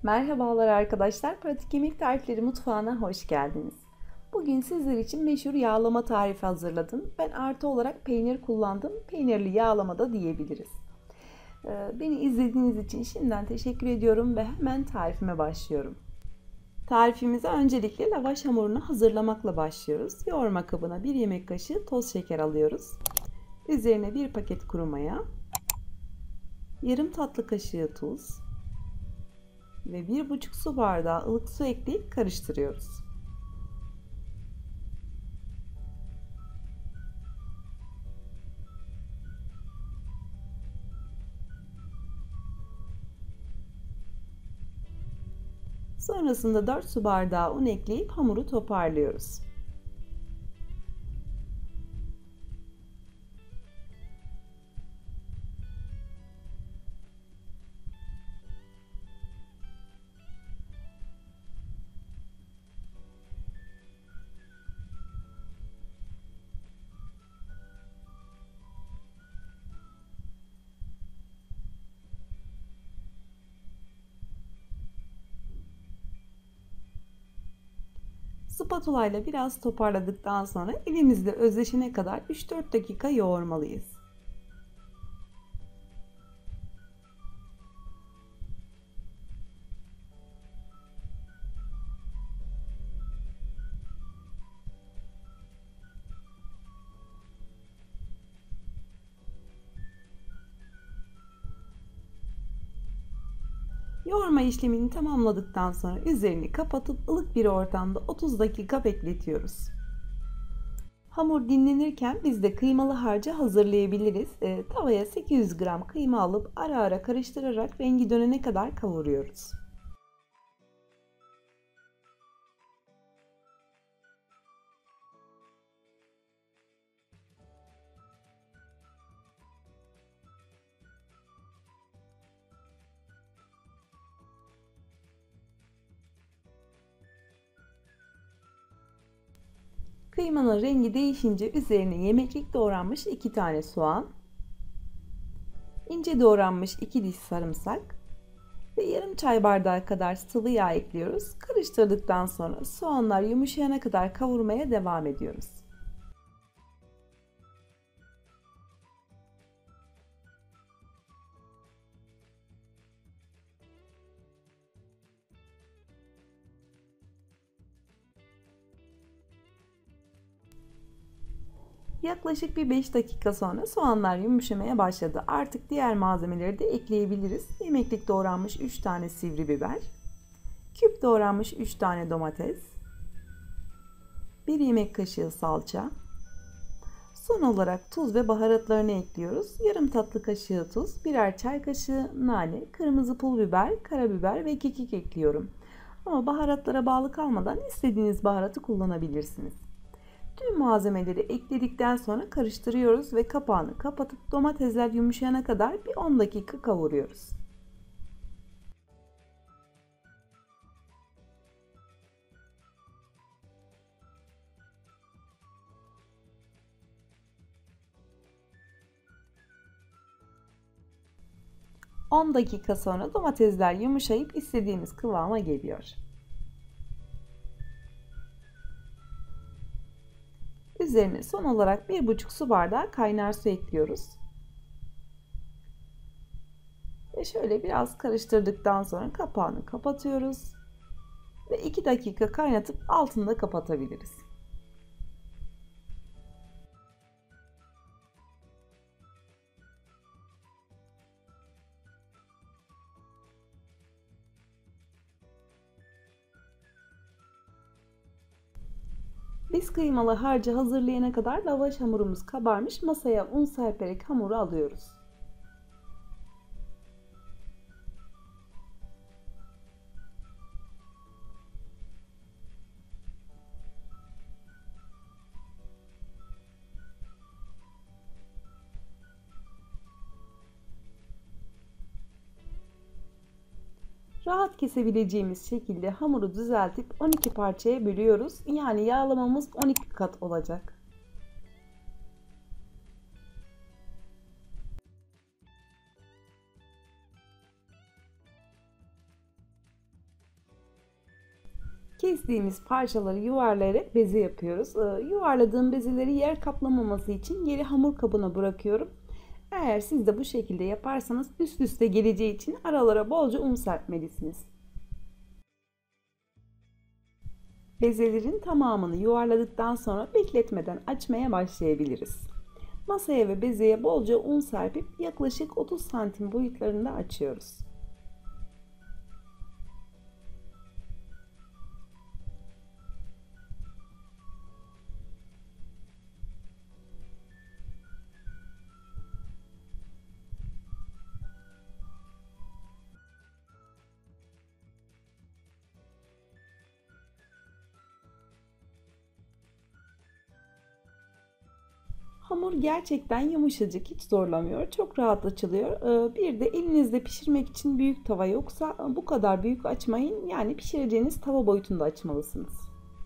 Merhabalar arkadaşlar, Pratik Yemek Tarifleri mutfağına hoş geldiniz. Bugün sizler için meşhur yağlama tarifi hazırladım. Ben artı olarak peynir kullandım. Peynirli yağlama da diyebiliriz. Beni izlediğiniz için şimdiden teşekkür ediyorum ve hemen tarifime başlıyorum. Tarifimize öncelikle lavaş hamurunu hazırlamakla başlıyoruz. Yoğurma kabına 1 yemek kaşığı toz şeker alıyoruz. Üzerine 1 paket kuru maya, yarım tatlı kaşığı tuz ve 1,5 su bardağı ılık su ekleyip karıştırıyoruz. Sonrasında 4 su bardağı un ekleyip hamuru toparlıyoruz. Spatula ile biraz toparladıktan sonra elimizde özleşene kadar 3-4 dakika yoğurmalıyız. Yoğurma işlemini tamamladıktan sonra üzerini kapatıp ılık bir ortamda 30 dakika bekletiyoruz. Hamur dinlenirken biz de kıymalı harcı hazırlayabiliriz. Tavaya 800 gram kıyma alıp ara ara karıştırarak rengi dönene kadar kavuruyoruz. Kıymanın rengi değişince üzerine yemeklik doğranmış 2 tane soğan, ince doğranmış 2 diş sarımsak ve yarım çay bardağı kadar sıvı yağ ekliyoruz. Karıştırdıktan sonra soğanlar yumuşayana kadar kavurmaya devam ediyoruz. Yaklaşık bir 5 dakika sonra soğanlar yumuşamaya başladı. Artık diğer malzemeleri de ekleyebiliriz. Yemeklik doğranmış 3 tane sivri biber, küp doğranmış 3 tane domates, 1 yemek kaşığı salça. Son olarak tuz ve baharatlarını ekliyoruz. Yarım tatlı kaşığı tuz, birer çay kaşığı nane, kırmızı pul biber, karabiber ve kekik ekliyorum. Ama baharatlara bağlı kalmadan istediğiniz baharatı kullanabilirsiniz. Tüm malzemeleri ekledikten sonra karıştırıyoruz ve kapağını kapatıp domatesler yumuşayana kadar bir 10 dakika kavuruyoruz. On dakika sonra domatesler yumuşayıp istediğimiz kıvama geliyor. Üzerine son olarak 1,5 su bardağı kaynar su ekliyoruz. Ve şöyle biraz karıştırdıktan sonra kapağını kapatıyoruz. Ve 2 dakika kaynatıp altını da kapatabiliriz. Biz kıymalı harcı hazırlayana kadar lavaş hamurumuz kabarmış, masaya un serperek hamuru alıyoruz. Rahat kesebileceğimiz şekilde hamuru düzeltip 12 parçaya bölüyoruz. Yani yağlamamız 12 kat olacak. Kestiğimiz parçaları yuvarlayarak beze yapıyoruz. Yuvarladığım bezeleri yer kaplamaması için geri hamur kabına bırakıyorum. Eğer siz de bu şekilde yaparsanız üst üste geleceği için aralara bolca un serpmelisiniz. Bezelerin tamamını yuvarladıktan sonra bekletmeden açmaya başlayabiliriz. Masaya ve bezeye bolca un serpip yaklaşık 30 santim boyutlarında açıyoruz. Hamur gerçekten yumuşacık, hiç zorlamıyor. Çok rahat açılıyor. Bir de elinizde pişirmek için büyük tava yoksa bu kadar büyük açmayın. Yani pişireceğiniz tava boyutunda açmalısınız.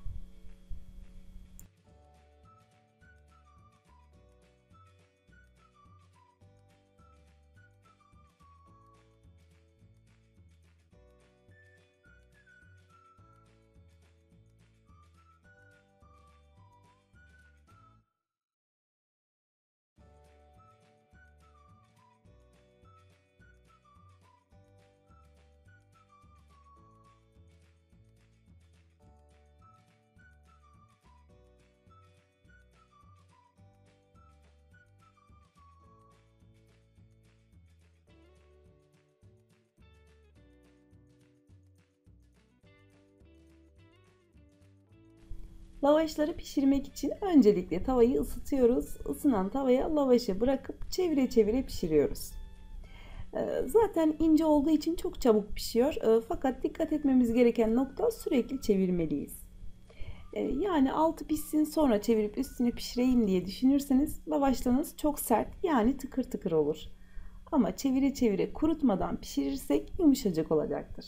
Lavaşları pişirmek için öncelikle tavayı ısıtıyoruz. Isınan tavaya lavaşı bırakıp çevire çevire pişiriyoruz. Zaten ince olduğu için çok çabuk pişiyor. Fakat dikkat etmemiz gereken nokta, sürekli çevirmeliyiz. Yani altı pişsin sonra çevirip üstüne pişireyim diye düşünürseniz lavaşlarınız çok sert, yani tıkır tıkır olur. Ama çevire çevire kurutmadan pişirirsek yumuşacık olacaktır.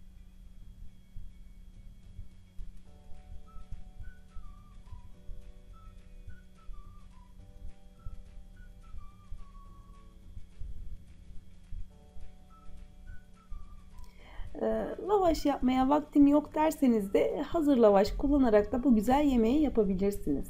Lavaş yapmaya vaktim yok derseniz de hazır lavaş kullanarak da bu güzel yemeği yapabilirsiniz.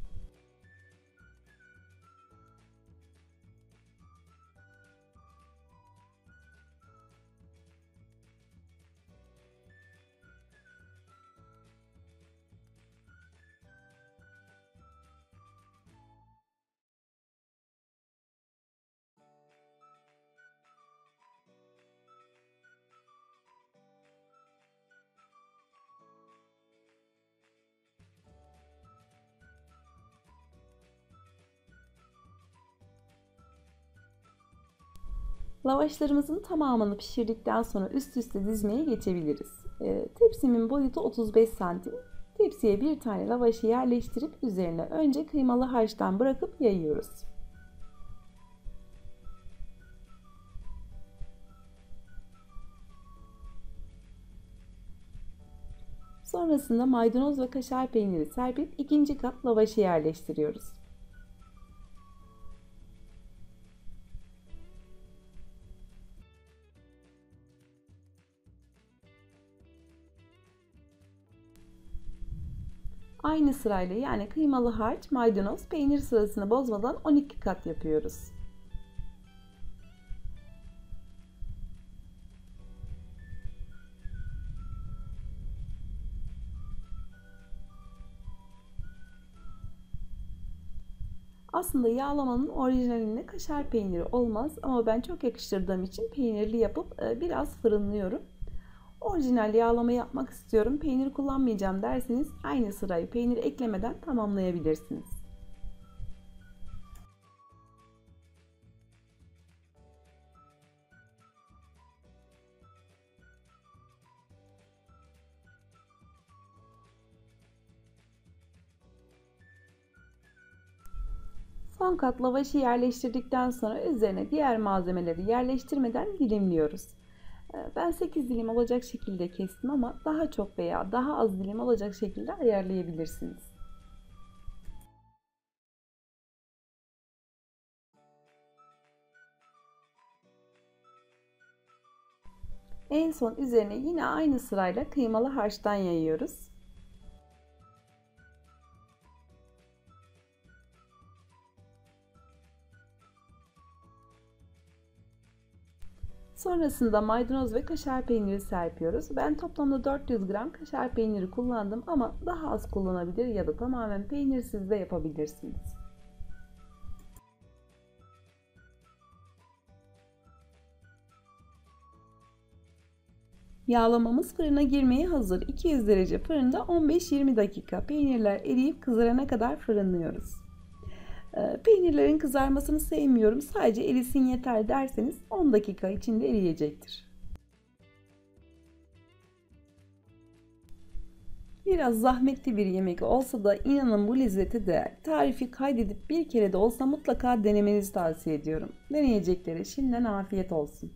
Lavaşlarımızın tamamını pişirdikten sonra üst üste dizmeye geçebiliriz. Tepsimin boyutu 35 santim. Tepsiye bir tane lavaşı yerleştirip üzerine önce kıymalı harçtan bırakıp yayıyoruz. Sonrasında maydanoz ve kaşar peyniri serpip ikinci kat lavaşı yerleştiriyoruz. Aynı sırayla, yani kıymalı harç, maydanoz, peynir sırasını bozmadan 12 kat yapıyoruz. Aslında yağlamanın orijinalinde kaşar peyniri olmaz ama ben çok yakıştırdığım için peynirli yapıp biraz fırınlıyorum. Orijinal yağlama yapmak istiyorum, peynir kullanmayacağım derseniz aynı sırayı peynir eklemeden tamamlayabilirsiniz. Son kat lavaşı yerleştirdikten sonra üzerine diğer malzemeleri yerleştirmeden dilimliyoruz. Ben 8 dilim olacak şekilde kestim ama daha çok veya daha az dilim olacak şekilde ayarlayabilirsiniz. En son üzerine yine aynı sırayla kıymalı harçtan yayıyoruz. Sonrasında maydanoz ve kaşar peyniri serpiyoruz. Ben toplamda 400 gram kaşar peyniri kullandım ama daha az kullanabilir ya da tamamen peynirsiz de yapabilirsiniz. Yağlamamız fırına girmeye hazır. 200 derece fırında 15-20 dakika peynirler eriyip kızarana kadar fırınlıyoruz. Peynirlerin kızarmasını sevmiyorum. Sadece erisin yeter derseniz 10 dakika içinde eriyecektir. Biraz zahmetli bir yemek olsa da inanın bu lezzete değer. Tarifi kaydedip bir kere de olsa mutlaka denemenizi tavsiye ediyorum. Deneyeceklere şimdiden afiyet olsun.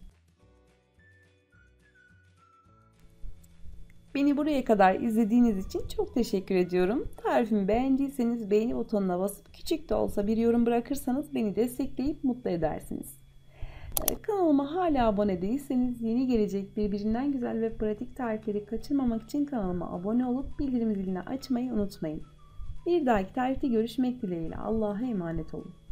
Beni buraya kadar izlediğiniz için çok teşekkür ediyorum. Tarifimi beğendiyseniz beğeni butonuna basıp küçük de olsa bir yorum bırakırsanız beni destekleyip mutlu edersiniz. Kanalıma hala abone değilseniz yeni gelecek birbirinden güzel ve pratik tarifleri kaçırmamak için kanalıma abone olup bildirim zilini açmayı unutmayın. Bir dahaki tarifte görüşmek dileğiyle. Allah'a emanet olun.